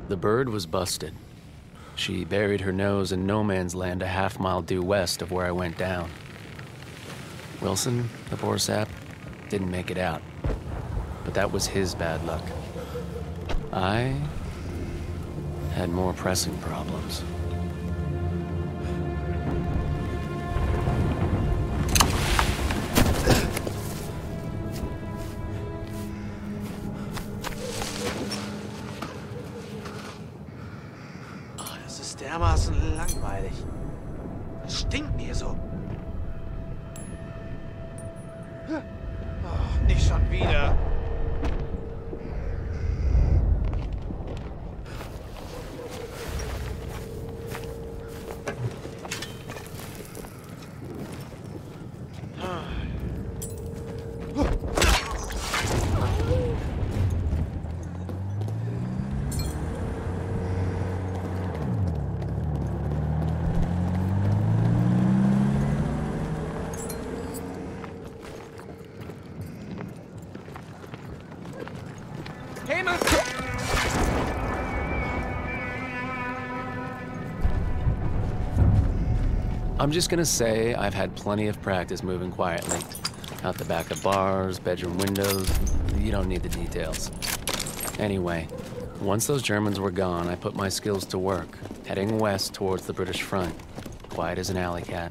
The bird was busted. She buried her nose in no man's land a half-mile due west of where I went down. Wilson, the poor sap, didn't make it out. But that was his bad luck. I had more pressing problems. Das ist dermaßen langweilig. Es stinkt hier so. Oh, nicht schon wieder. I'm just gonna say I've had plenty of practice moving quietly. Out the back of bars, bedroom windows, you don't need the details. Anyway, once those Germans were gone, I put my skills to work, heading west towards the British front, quiet as an alley cat.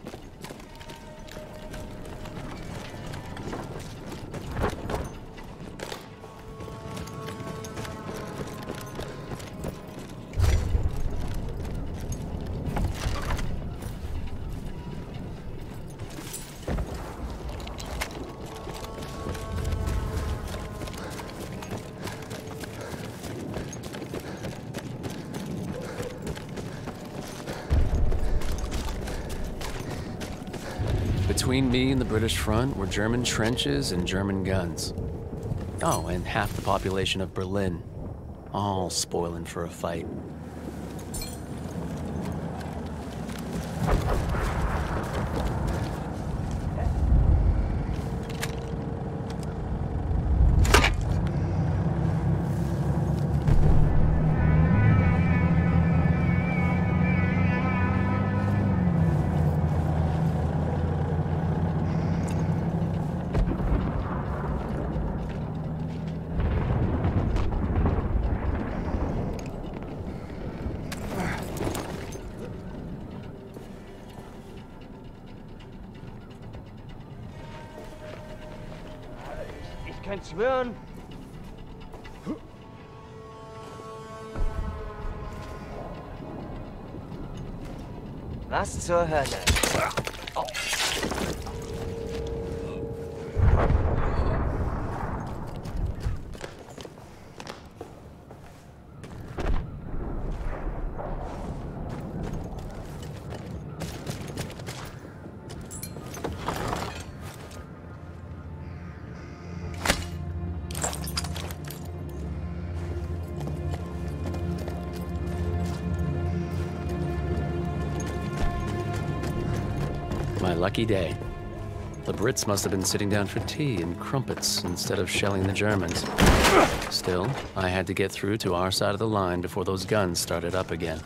Between me and the British front were German trenches and German guns. Oh, and half the population of Berlin, all spoiling for a fight. Ich kann schwören. Was zur Hölle? Oh. My lucky day. The Brits must have been sitting down for tea and crumpets instead of shelling the Germans. Still, I had to get through to our side of the line before those guns started up again.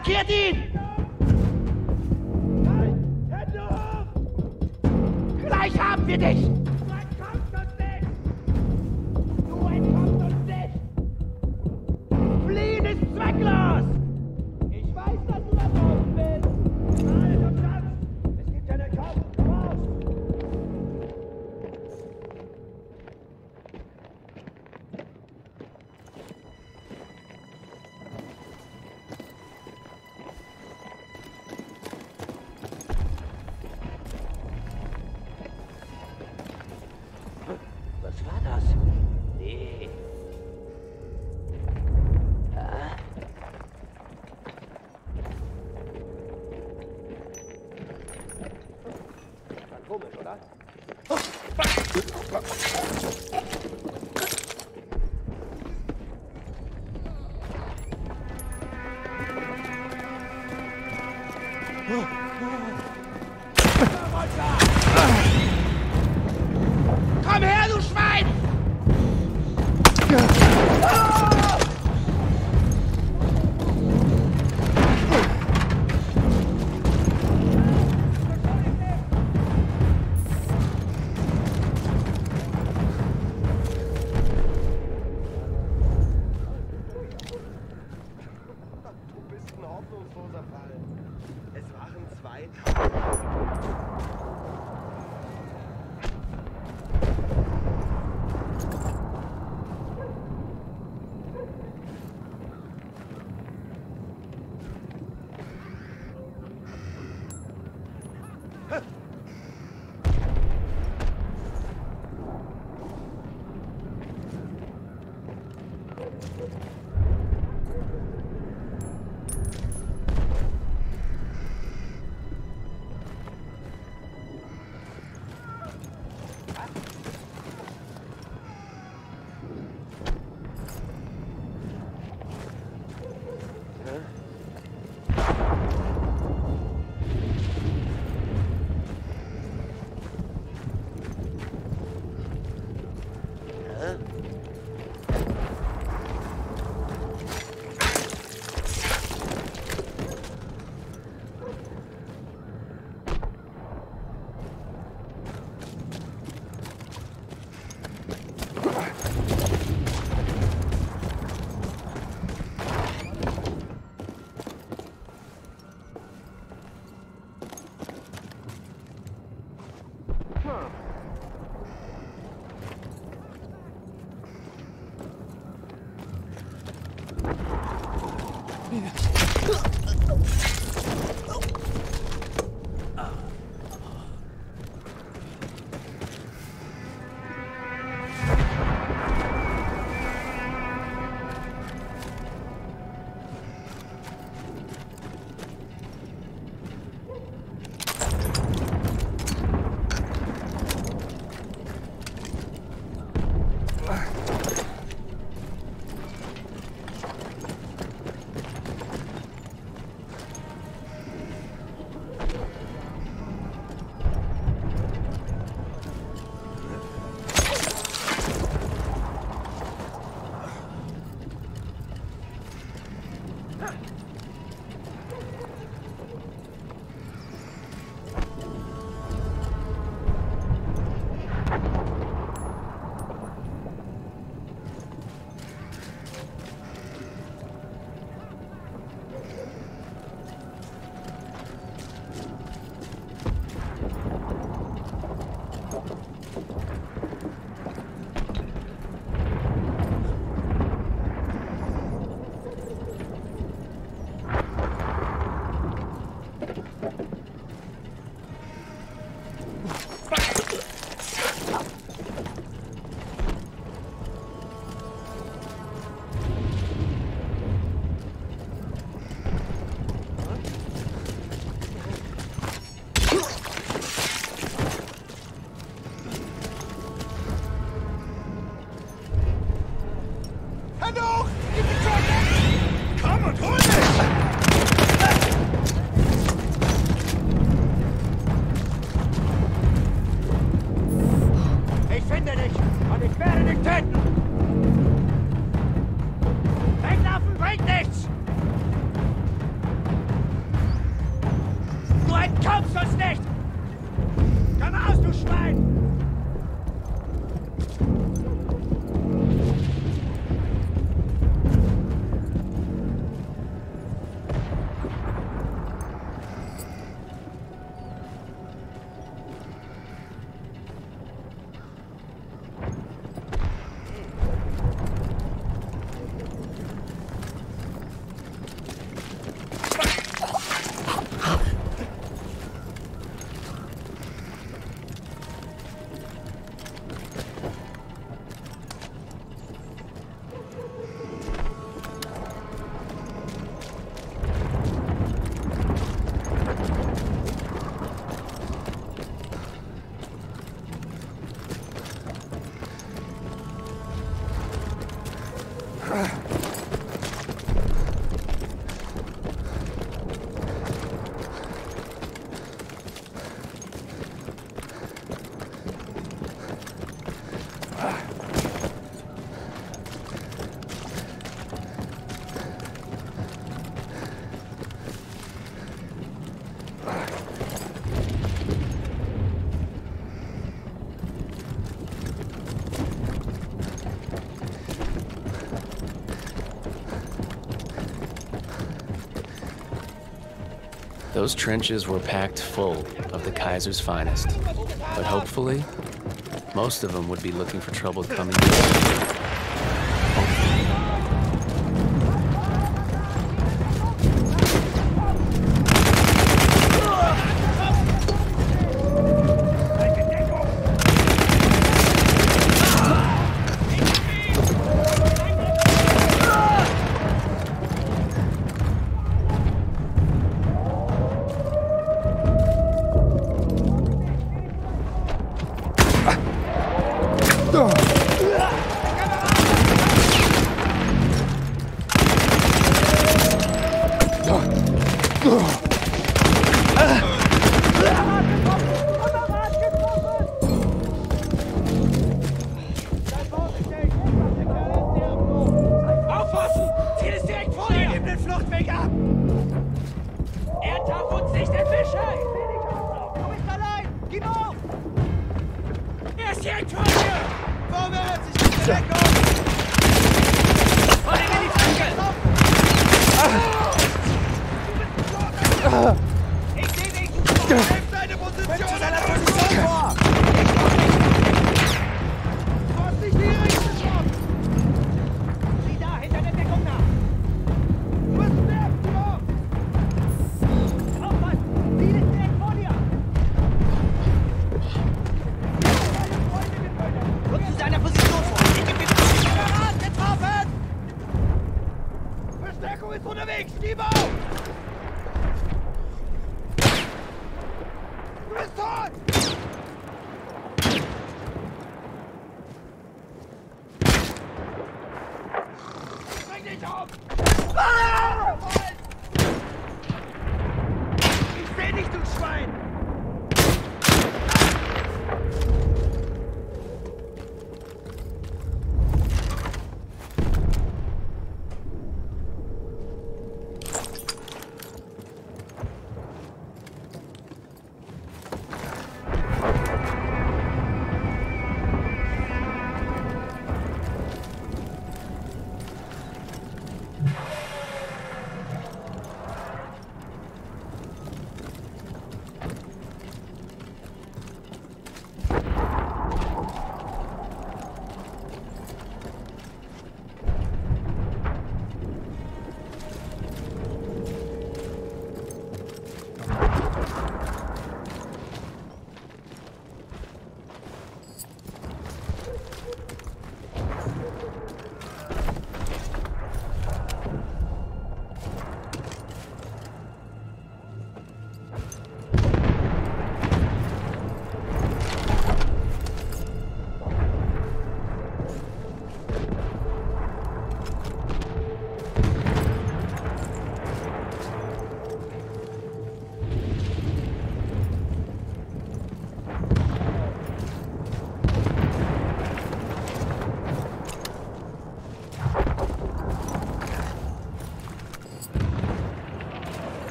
Attackiert ihn! Nein! Hände hoch! Gleich haben wir dich! Du entkommst uns nicht! Du entkommst uns nicht! Fliehen ist zwecklos! Ich weiß, dass du da draußen bist! Halt und tanz! Es gibt einen Kampf! Raus! Was war das? Nee. War komisch, oder? Komm her, du Schwein! Du bist ein hoffnungsloser Fall. Es waren 2. Those trenches were packed full of the Kaiser's finest, but hopefully, most of them would be looking for trouble coming here.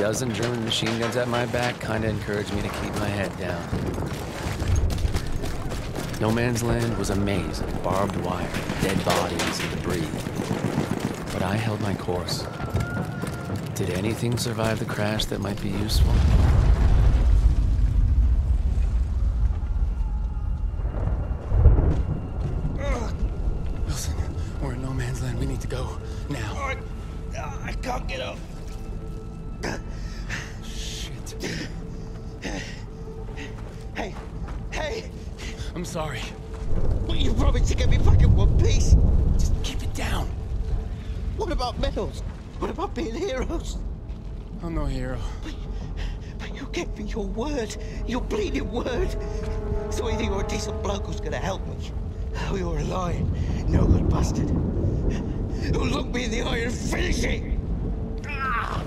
dozen German machine guns at my back kinda encouraged me to keep my head down. No Man's Land was a maze of barbed wire, dead bodies, and debris. But I held my course. Did anything survive the crash that might be useful? Wilson, we're in No Man's Land. We need to go now. I can't get up. Shit. Hey, hey! I'm sorry. Well, you promised to get me back in one piece. Just keep it down. What about medals? What about being heroes? I'm no hero. But you gave me your word. Your bleeding word. So either you're a decent bloke who's gonna help me, or you're a lying, no good bastard who'll look me in the eye and finish it. Ah!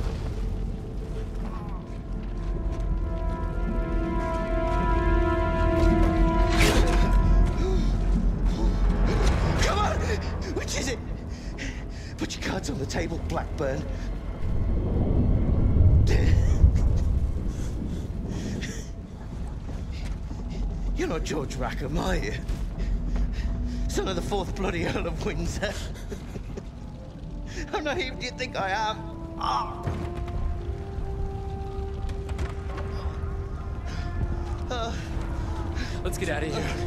Come on! Which is it? Put your cards on the table, Blackburn. You're not George Rackham, are you? Son of the fourth bloody Earl of Windsor. How naive do you think I am? Let's get out of here.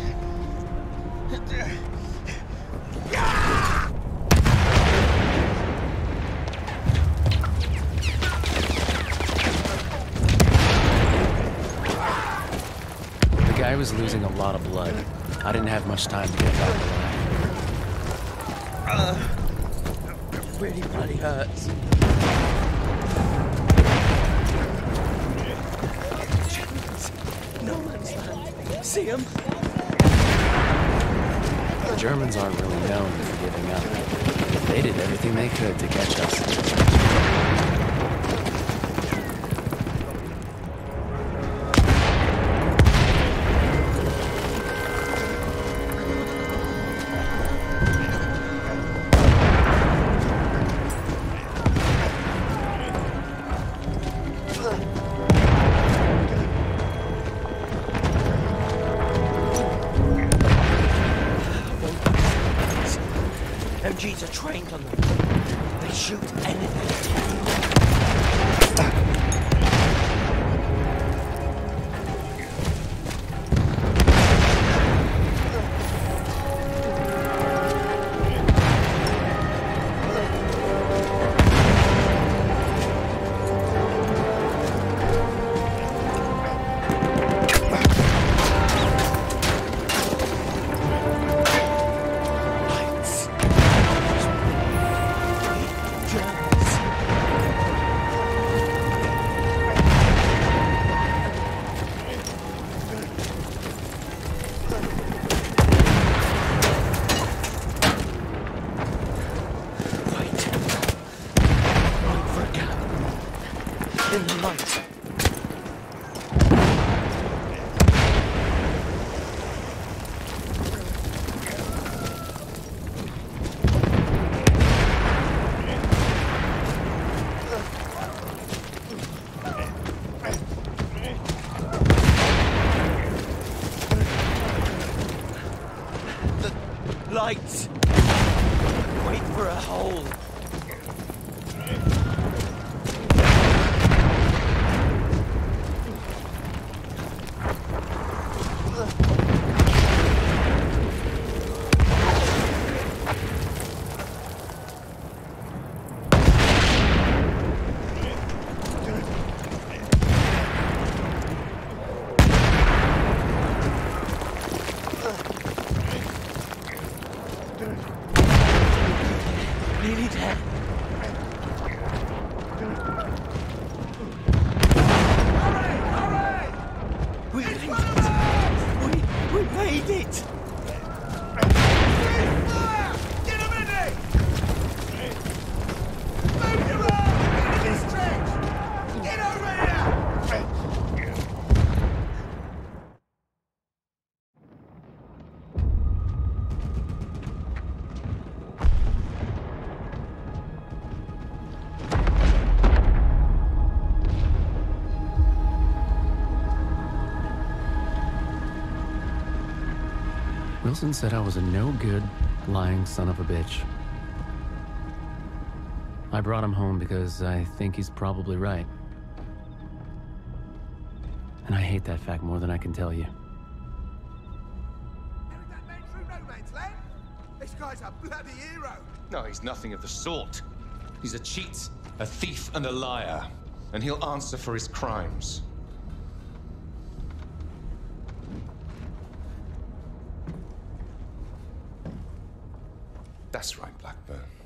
The guy was losing a lot of blood. I didn't have much time to get back alive. Really bloody hurts. No Man's Land. See him? The Germans aren't really known for giving up. They did everything they could to catch us. MGs are trained on them. They shoot anything. In the light. The lights. Wait for a hole. Nearly dead. We made it! We made it! Get him in there! Move your arm into this trench! Get over here! Wilson said I was a no-good, lying son of a bitch. I brought him home because I think he's probably right. And I hate that fact more than I can tell you. Carried that man through no man's land? This guy's a bloody hero. No, he's nothing of the sort. He's a cheat, a thief, and a liar. And he'll answer for his crimes. That's right, Blackburn.